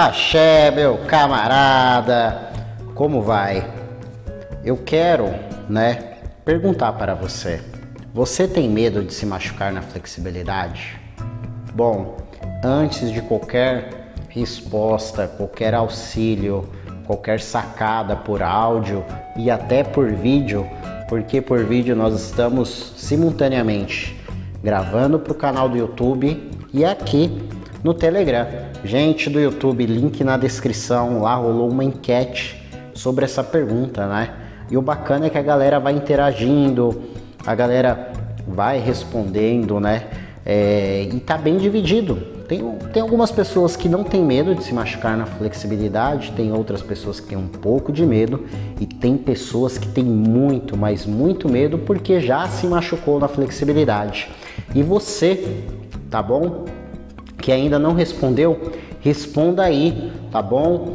Axé, meu camarada, como vai? Eu quero, perguntar para você. Você tem medo de se machucar na flexibilidade? Bom, antes de qualquer resposta, qualquer auxílio, qualquer sacada por áudio e até por vídeo, porque por vídeo nós estamos simultaneamente gravando para o canal do YouTube e aqui no Telegram. Gente do YouTube, link na descrição, lá rolou uma enquete sobre essa pergunta, E o bacana é que a galera vai interagindo, a galera vai respondendo, E tá bem dividido. Tem algumas pessoas que não tem medo de se machucar na flexibilidade, tem outras pessoas que têm um pouco de medo e tem pessoas que têm muito, mas muito medo porque já se machucou na flexibilidade. E você, tá bom? Que ainda não respondeu, responda aí, tá bom?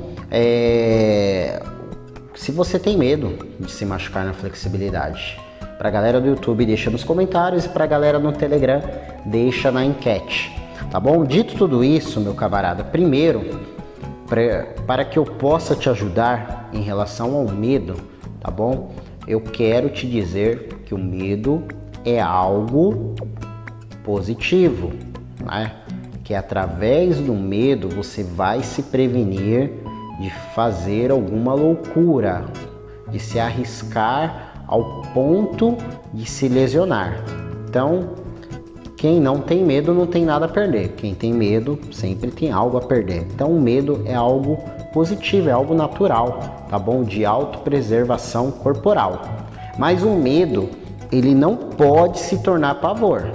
Se você tem medo de se machucar na flexibilidade. Pra galera do YouTube, deixa nos comentários e pra galera no Telegram, deixa na enquete, tá bom? Dito tudo isso, meu camarada, primeiro, para que eu possa te ajudar em relação ao medo, tá bom? Eu quero te dizer que o medo é algo positivo, Que através do medo você vai se prevenir de fazer alguma loucura, de se arriscar ao ponto de se lesionar. Então, quem não tem medo não tem nada a perder. Quem tem medo sempre tem algo a perder. Então, o medo é algo positivo, é algo natural, tá bom? De autopreservação corporal. Mas o medo, ele não pode se tornar pavor.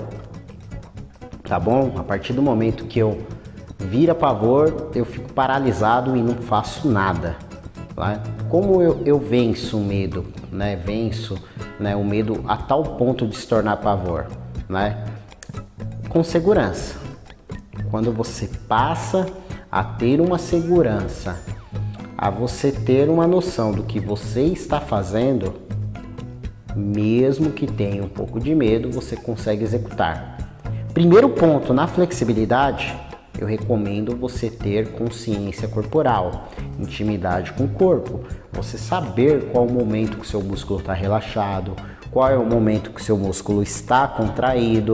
Tá bom? A partir do momento que eu vira pavor, eu fico paralisado e não faço nada. Como eu venço o medo, Venço o medo a tal ponto de se tornar pavor, Com segurança. Quando você passa a ter uma segurança, a você ter uma noção do que você está fazendo, mesmo que tenha um pouco de medo, você consegue executar. Primeiro ponto, na flexibilidade, eu recomendo você ter consciência corporal, intimidade com o corpo, você saber qual o momento que o seu músculo está relaxado, qual é o momento que o seu músculo está contraído,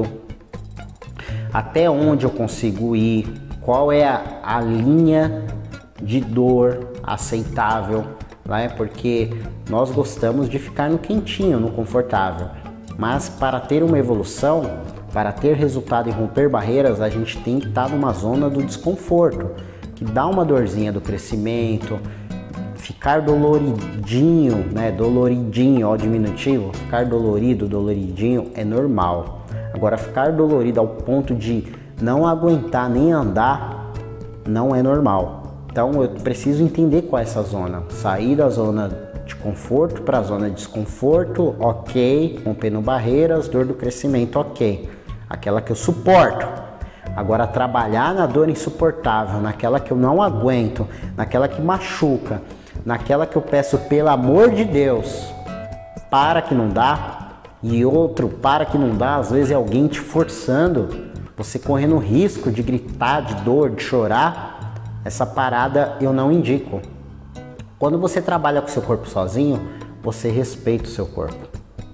até onde eu consigo ir, qual é a linha de dor aceitável, Porque nós gostamos de ficar no quentinho, no confortável, mas para ter uma evolução, para ter resultado e romper barreiras, a gente tem que estar numa zona do desconforto, que dá uma dorzinha do crescimento, ficar doloridinho, doloridinho, ó, diminutivo, ficar dolorido, doloridinho é normal. Agora, ficar dolorido ao ponto de não aguentar nem andar, não é normal. Então, eu preciso entender qual é essa zona, sair da zona de conforto para a zona de desconforto, ok, rompendo barreiras, dor do crescimento, ok. Aquela que eu suporto. Agora, trabalhar na dor insuportável, naquela que eu não aguento, naquela que machuca, naquela que eu peço pelo amor de Deus, para que não dá, e outro para que não dá, às vezes é alguém te forçando, você correndo risco de gritar, de dor, de chorar, essa parada eu não indico. Quando você trabalha com o seu corpo sozinho, você respeita o seu corpo.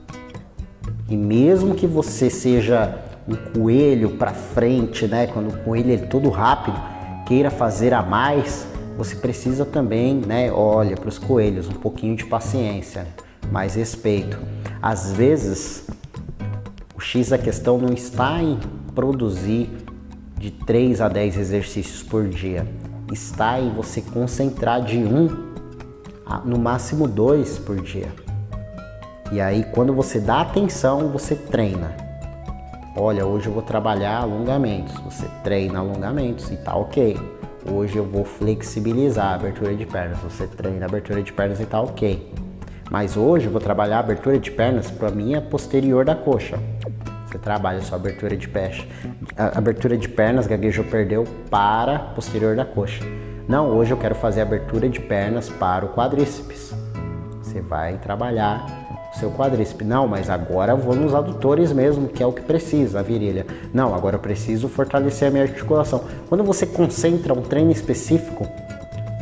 E mesmo que você seja um coelho para frente, Quando o coelho é todo rápido, queira fazer a mais, você precisa também, olha para os coelhos, um pouquinho de paciência, mais respeito. Às vezes, o X da questão não está em produzir de 3 a 10 exercícios por dia, está em você concentrar de 1 a, no máximo 2 por dia. E aí, quando você dá atenção, você treina. Olha, hoje eu vou trabalhar alongamentos, você treina alongamentos e tá ok. Hoje eu vou flexibilizar a abertura de pernas, você treina a abertura de pernas e tá ok. Mas hoje eu vou trabalhar a abertura de pernas para a minha posterior da coxa. Você trabalha a sua abertura de pés, a abertura de pernas, gaguejou, perdeu, para posterior da coxa. Não, hoje eu quero fazer a abertura de pernas para o quadríceps. Você vai trabalhar seu quadríceps. Não, mas agora eu vou nos adutores mesmo, que é o que precisa, a virilha. Não, agora eu preciso fortalecer a minha articulação. Quando você concentra um treino específico,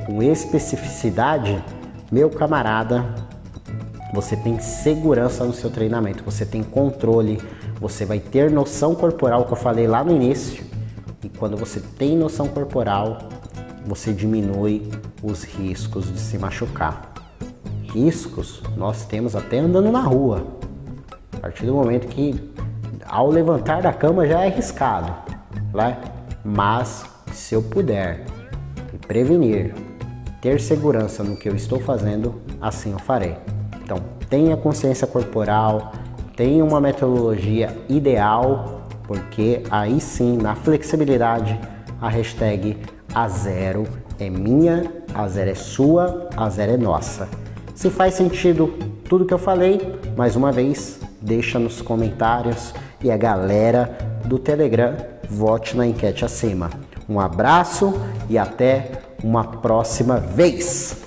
com especificidade, meu camarada, você tem segurança no seu treinamento, você tem controle, você vai ter noção corporal, que eu falei lá no início. E quando você tem noção corporal, você diminui os riscos de se machucar. Riscos nós temos até andando na rua. A partir do momento que ao levantar da cama já é arriscado, né? Mas se eu puder me prevenir, ter segurança no que eu estou fazendo, assim eu farei. Então, tenha consciência corporal, tenha uma metodologia ideal, porque aí sim, na flexibilidade, a hashtag A0 é minha, A0 é sua, A0 é nossa. Se faz sentido tudo que eu falei, mais uma vez, deixa nos comentários e a galera do Telegram vote na enquete acima. Um abraço e até uma próxima vez!